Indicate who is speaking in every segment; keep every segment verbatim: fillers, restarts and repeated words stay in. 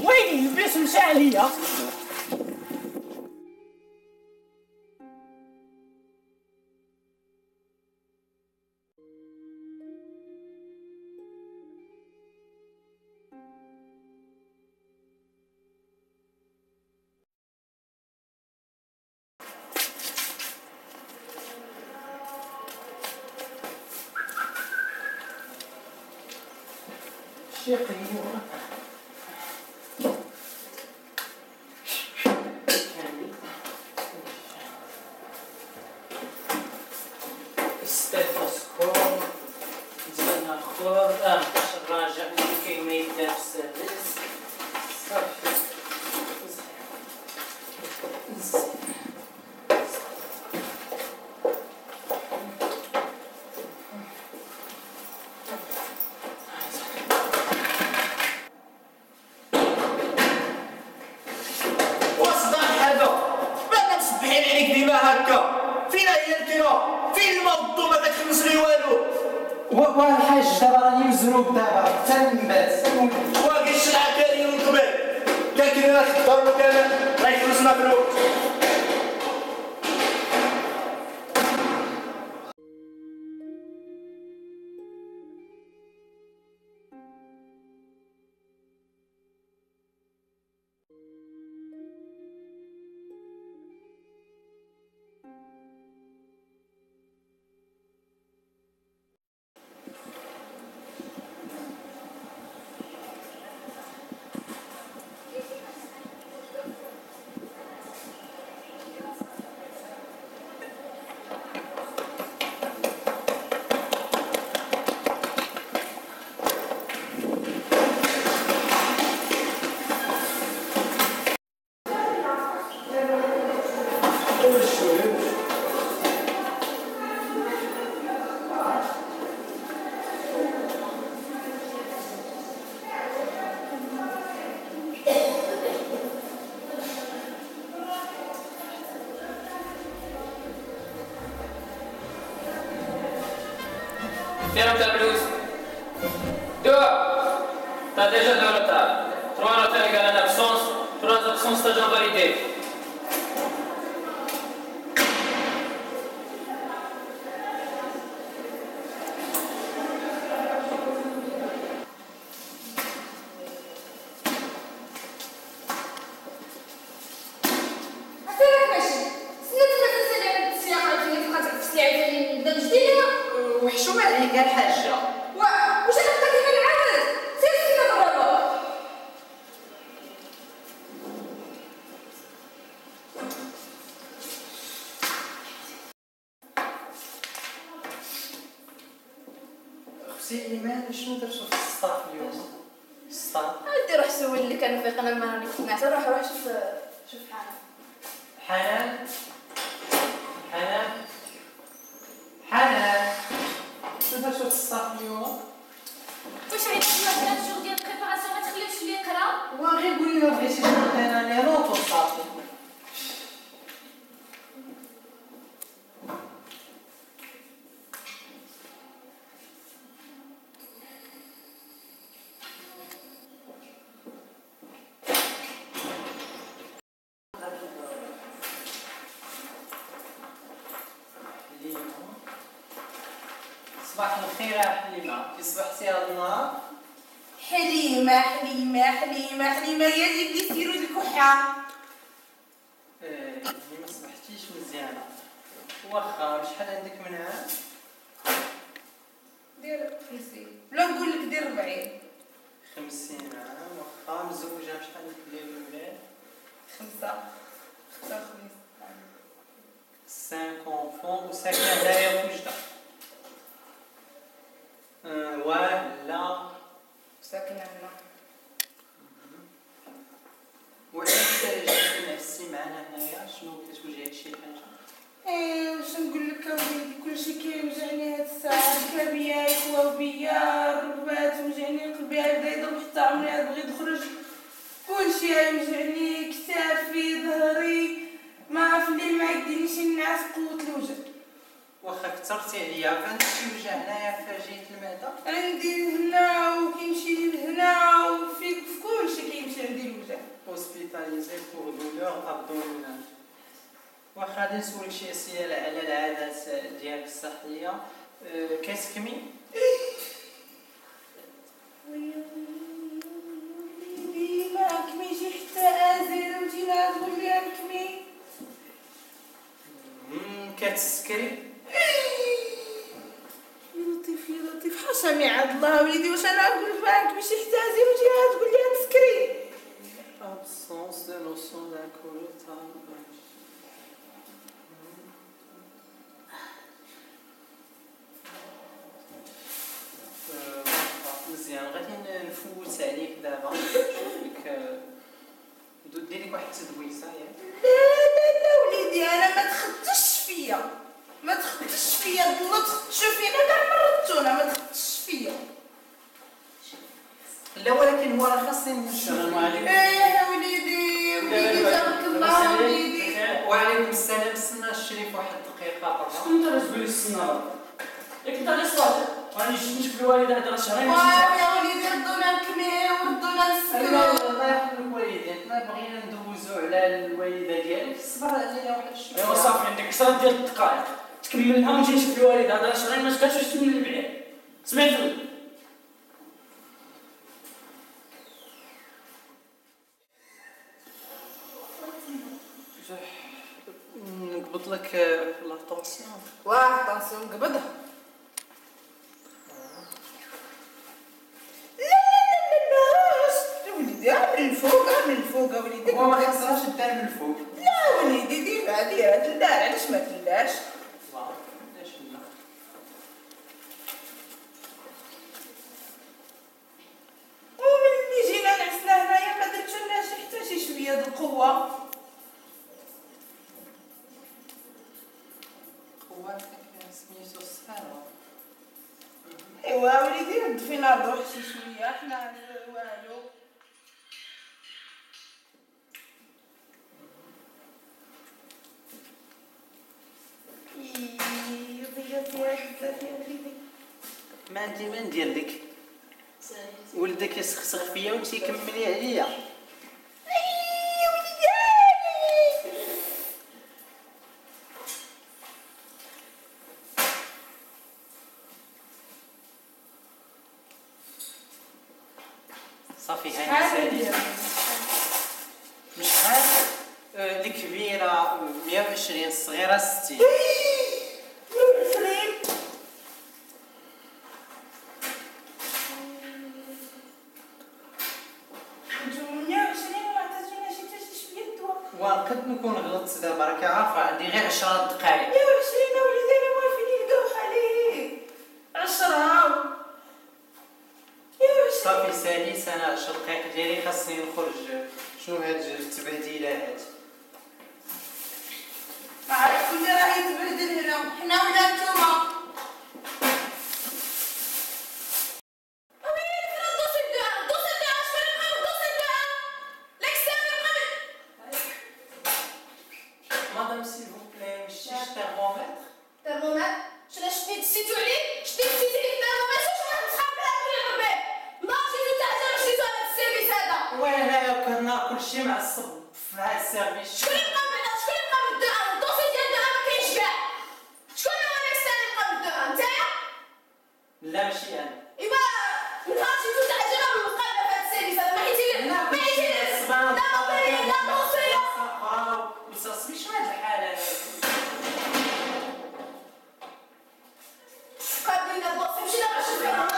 Speaker 1: ويلي البيس مشى عليا. شقيقة استيثوسكوب نزيد ناخذ اه باش نراجع اللي كاين ما يدار في السيرفيس صافي.
Speaker 2: هكا فين هي الكرا؟ فين الموضوع ما كتخلص لي والو؟
Speaker 1: والحاج دابا راني مزروب دابا حتى نبات
Speaker 2: واقي الشلعه كاريه من قبل كان كاين في الدار وكان راه يخلصنا فلوس.
Speaker 3: Ferme ta blouse. Dehors. T'as déjà deux retards. Trois retards égale une absence. Trois absences t'as déjà validé.
Speaker 1: وحشومة عليك الحاجة.
Speaker 4: واش انا بقيت كنعاود سير سير ضربة.
Speaker 1: اختي ايمان شنو درتو في السطاف اليوم؟ السطاف؟
Speaker 4: عادي روح سول اللي كانوا في قناه ما راني كنت نعسى. روح روح شوف شوف حالك.
Speaker 1: حنان حنان حنان شنو درتو في السطاف اليوم؟
Speaker 4: واش عيطت لنا ثلاث شهور ديال البريباراسيون ما تخليوش لي يقرا؟
Speaker 1: وغير قولي ما بغيتيش نقرا انا روحو صافي. صباح الخير حليمة، كي صبحتي هاد النهار؟
Speaker 4: حليمة حليمة حليمة حليمة يا جدي سيرو الكحة.
Speaker 1: ايه ما صبحتيش مزيانة. واخا شحال عندك من عام؟
Speaker 4: دير خمسين ولا نقول لك دير ربعين.
Speaker 1: خمسين عام واخا مزوجة شحال عندك ولاد الولاد؟
Speaker 4: خمسة خمسة وخميس.
Speaker 1: cinq enfants وساكنة هنايا في وجدة. أه ولا
Speaker 4: ساكنة هنا.
Speaker 1: وعلاش جيتي نعسي معنا هنايا؟ شنو كتوجعك شي حاجة؟
Speaker 4: ايه واش نقول لك اوليدي كلشي كيوجعني هاد الساعة. كابيا يكواو بيا الركبات توجعني قلبي غيبدا يضرب حتى عمري غير بغيت نخرج. كلشي غيوجعني كتافي ظهري ما عرف اللي ما يدينيش النعاس قوة الوجد.
Speaker 1: واخا كثرتي عليا فهاد الشي وجع هنايا في جهة المعدة؟
Speaker 4: عندي هنا وكيمشي لهنا وفي في كلشي كيمشي عندي الوجد.
Speaker 2: واخا غادي نسولك شي اسئله على العادات ديالك الصحيه. أه كتكمي؟
Speaker 4: وليدي ما كميش حتى ازير وجينا تقول لي نكمي.
Speaker 2: مم، كتسكري؟
Speaker 4: يا لطيف يا لطيف حاشا ميعاد الله وليدي، واش انا نقول لك ما كميش حتى ازير وجينا تقول لي تسكري؟
Speaker 2: absence de notion d'alcool. مزيان غادي نفوت عليك دابا نشوف لك ندير لك واحد التدويسه ياك.
Speaker 4: لا لا لا وليدي انا ما تخدش فيا، ما تخدش فيا الله تخدشوا فينا كاع مرضتونا، ما تخدش فيا.
Speaker 2: لا ولكن هو راه خاصني نمشي.
Speaker 1: السلام عليكم.
Speaker 4: ايه يا وليدي وليدي تبارك الله وليدي.
Speaker 2: وعليكم السلام. استنى الشريف واحد الدقيقه برا.
Speaker 1: شكون انت اللي تقول لي السناره؟ ياك انت غير صادق، راني جيت نشوف الوالده هذا راه شهرين.
Speaker 4: واه يا وليدي ردونا نكميو وردونا نسكرو.
Speaker 2: الله يرحم الوالدين، حنا بغينا ندوزو على الوالده ديالك، صبر علينا واحد شويه.
Speaker 1: ايوا صافي عندك عشرة ديال الدقائق تكملها ونجي نشوف الوالده هذا راه شهرين ما جاتش واش تولي البعير. سمعتني؟
Speaker 2: نقبض لك لاطونسيون.
Speaker 4: واه طونسيون قبضها. لا لا لا لا لا يا وليدي عامل الفوق عامل الفوق يا وليدي.
Speaker 2: هو ما خاصهاش دار من الفوق.
Speaker 4: لا وليدي ديما ديرها تلدار، علاش ما تلداش؟
Speaker 2: الله علاش لا.
Speaker 4: وملي جينا نعسنا هنايا ما درتولناش حتى شي شويه د القوه.
Speaker 2: سميتو الصفارة.
Speaker 4: ايوا وليدي رد فينا الروح شي شويه حنا والو. ايييي ضيعت يا بزاف يا وليدي.
Speaker 2: ما عندي ما ندير لك، ولدك يسخسخ فيا وانت كملي عليا. صافي هاني سالي. شحال؟ آه، الكبيرة مية وعشرين، الصغيرة ستين. ونقد نكون غلطت دابا راك عارفة عندي غير عشرة دقايق.
Speaker 4: مية وعشرين يا وليدي انا موافين يلقاو عليك. عشرة
Speaker 2: صافي ساليت انا عشر دقائق ديالي خاصني نخرج. شنو هاد التبهديله هاد؟
Speaker 4: ما عرفت كل راه يتبهدل هنا حنا ولا نتوما.
Speaker 2: مدام s'il vous plaît مشيش thermomètre.
Speaker 5: Thermomètre? Je l'ai acheté d'ici tu lis? Je t'ai dit c'est le thermomètre, je vais me trapper à tous les rebelles. Non, j'ai tout à dire, je suis sur le service هذا.
Speaker 2: وين هنايا كنا ناكل شي معصب في هاد السيرفيس.
Speaker 5: شكون اللي بقى من شكون اللي بقى من الدرهم؟ الدوسي ديال الدرهم ما كاينش كاع. شكون هو الاكسترا اللي بقى من الدرهم؟ نتايا؟
Speaker 2: لا ماشي انا.
Speaker 5: ايوا من هاد شي جوج حاجه ما بنقلب في هاد السيرفيس هذا ما حيتي ما حيتي لا مقري لا موصله.
Speaker 2: وصاصبي شنو هاد الحالة هادي؟
Speaker 5: قابلين الدوسي مشينا باش نشوفها.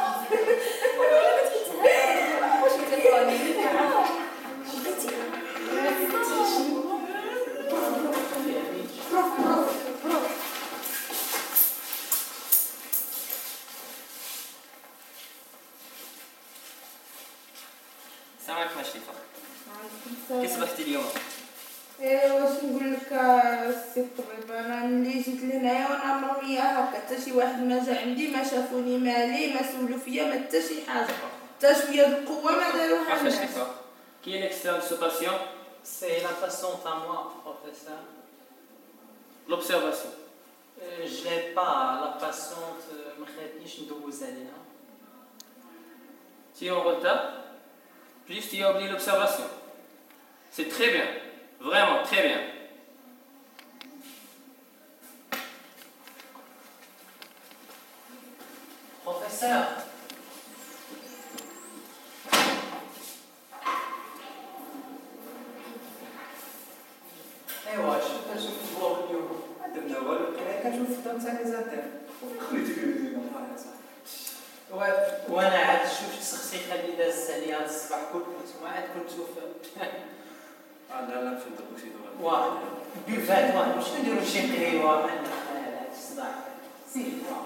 Speaker 3: السلام عليكم شريفة. كي صبحتي اليوم؟
Speaker 4: ايه واش نقول لك السي الطبيب، انا ملي جيت لهنايا وانا مرميه هكا حتى شي واحد ما جا عندي ما شافوني مالي ما سولوا فيا ما حتى شي حاجه حتى شويه د القوه ما داروها
Speaker 3: Parfait
Speaker 4: الناس.
Speaker 3: Shrifa. Qui est l'externe de ce patient?
Speaker 2: C'est la patiente à moi, professeur.
Speaker 3: L'observation.
Speaker 2: Euh, je l'ai pas, la patiente ما خلاتنيش ندوز عليها.
Speaker 3: Tu es en retard, plus tu as oublié l'observation. C'est très bien, vraiment très bien.
Speaker 2: sœur. ايوا شوف كنشوف البلوك اليوم ما درنا والو كنا كنشوف الدار تاع ليزاتير
Speaker 6: خليتك ديما معايا صاحبي.
Speaker 2: و- وانا عاد شفت السخسيخه اللي دازت عليا هذا الصباح كل كنت ما عاد كنت نشوف
Speaker 6: اه لا لا مشي نديرو شي دور.
Speaker 2: واه بيفات واه باش نديرو شي قهيوه من هذا الصداع زيد واه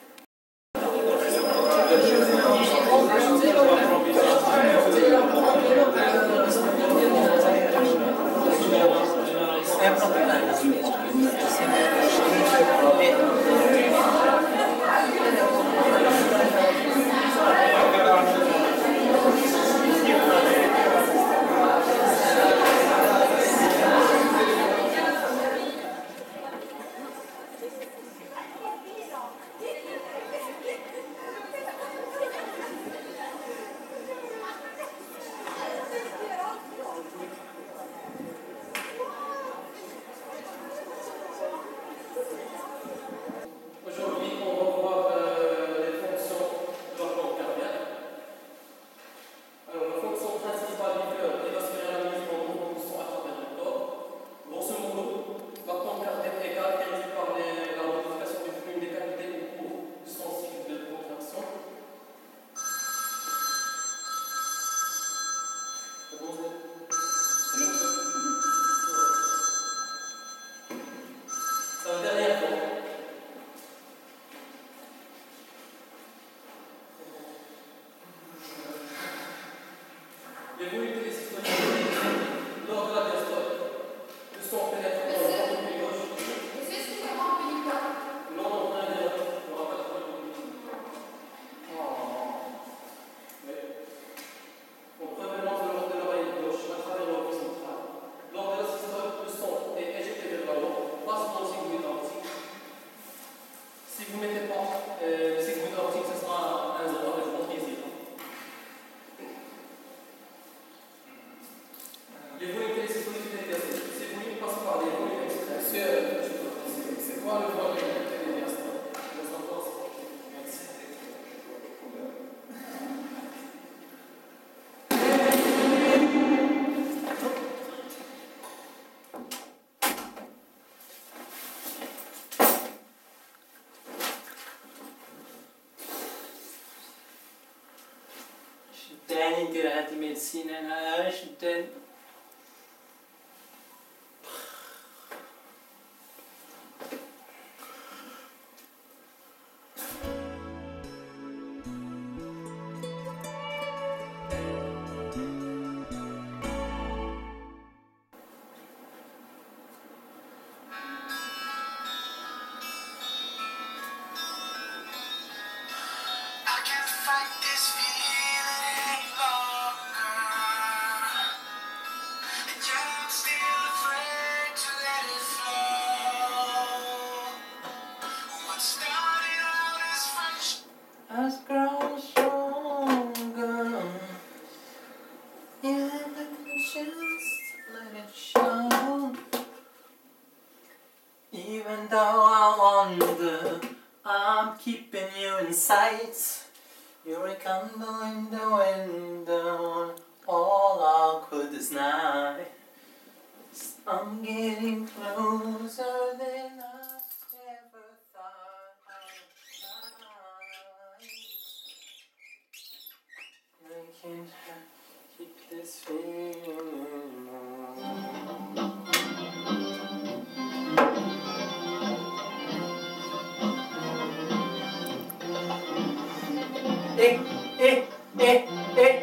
Speaker 3: Aujourd'hui, on va voir euh, les fonctions de l'organe cardiaque. Alors, la fonction principale du cœur est d'assurer la mise en mouvement du sang à travers le corps. Grosso modo, la pompe cardiaque est caractérisée par les- la modification du flux décapité au cours de son cycle de contraction. C'est bon, c'est- C'est la dernière fois. Les volumes télésystoliques lors de la diastole, le sang pénètre dans le ventricule gauche, l'on entraîne les autres, on n'aura pas de problème. Mais, en provenance de l'ordre de l'oreille gauche à travers l'oreille centrale, lors de la systole, le sang est éjecté vers l'avant, passe dans le sigmoïde aortique. Si vous ne mettez pas euh, le sigmoïde aortique, ce sera un zéro avec ventre ici. Les volumes télésystoliques télédiastoliques. Ces volumes passent par des volumes extrêmes. C'est c'est quoi le volume télédiastolique? Le savoir, c'est
Speaker 2: شداني ندير هاد الميديسين انا شداني
Speaker 7: I can't fight this feeling any longer, and yet I'm still afraid to let it flow. What started out as friendship
Speaker 2: has grown stronger. Yeah, let me just let it show. Even though I wonder, I'm keeping you in sight. You're a candle in the window, all awkward night. I'm getting closer than I ever thought I'd find. I can't keep this feeling on. Eh, eh, eh, eh.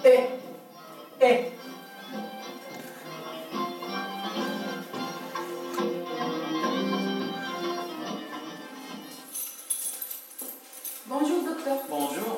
Speaker 2: ايه ايه
Speaker 5: بونجور دكتور.
Speaker 1: بونجور.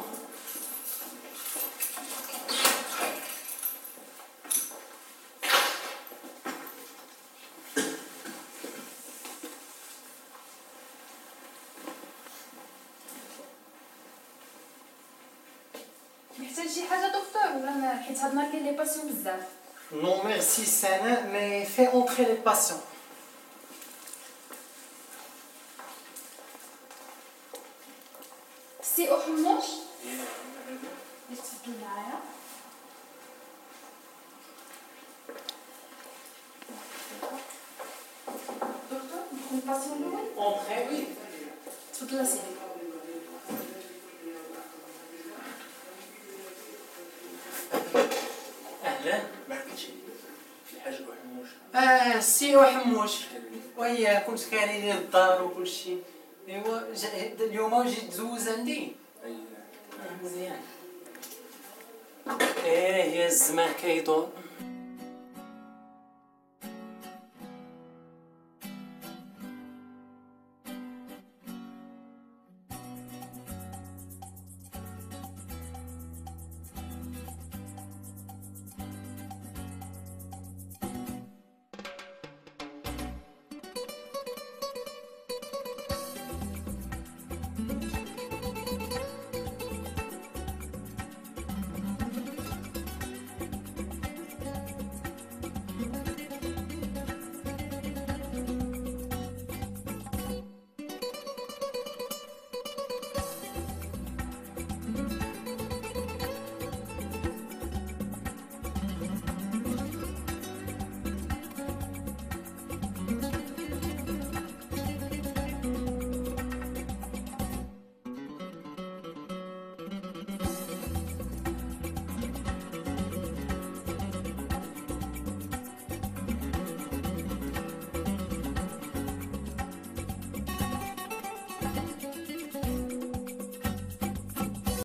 Speaker 5: محتاج شي حاجه دكتور ولا ما حيت هاد النهار كاين لي باسيون بزاف؟
Speaker 2: Non merci Sana, mais fais entrer les patients.
Speaker 5: سي او حموش باش تفضل معايا. دكتور ندخل الباسيون الاول.
Speaker 1: Entrez, oui.
Speaker 5: تفضل اسيدي.
Speaker 1: أهلا.
Speaker 6: ما حكيتش لي الحاج وحموش.
Speaker 2: اه سي وحموش. ويا كنت كاري لي الدار وكل شيء. ايوا جا- اليوم جيت تزوز عندي.
Speaker 6: اي
Speaker 1: مزيان. ايه يا الزمان كيدور.